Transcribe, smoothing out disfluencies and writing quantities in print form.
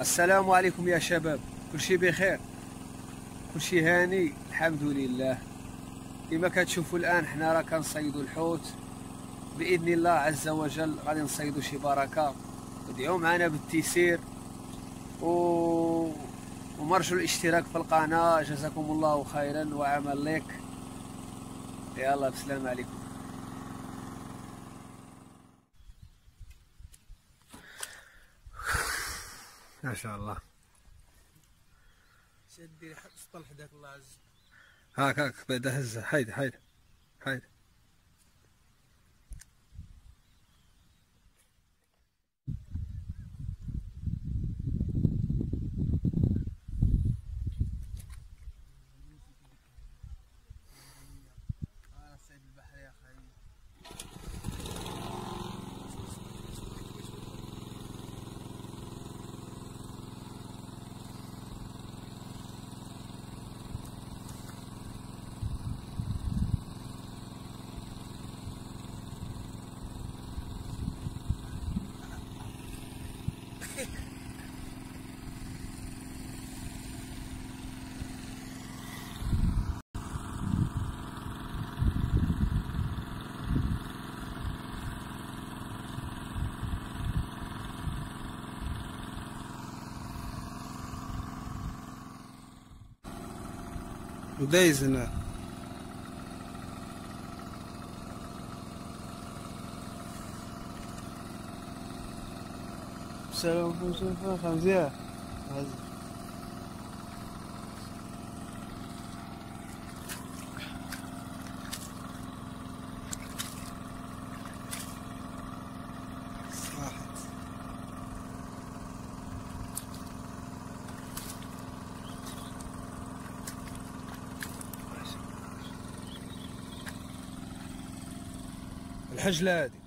السلام عليكم يا شباب، كل شيء بخير، كل شيء هاني الحمد لله. كما كتشوفوا الان حنا راه كنصيدوا الحوت باذن الله عز وجل، غادي نصيدوا شي بركه. ادعوا معنا بالتيسير ومرجو الاشتراك في القناه. جزاكم الله خيرا وعمل لك. يلا بسلام عليكم. ما شاء الله. شدي سطل حداك الله عز. هاك بعدا هزه. حيد حيد حيد. سيد البحر يا خي. ودايز هنا. السلام عليكم. خمزية الحجلة هذه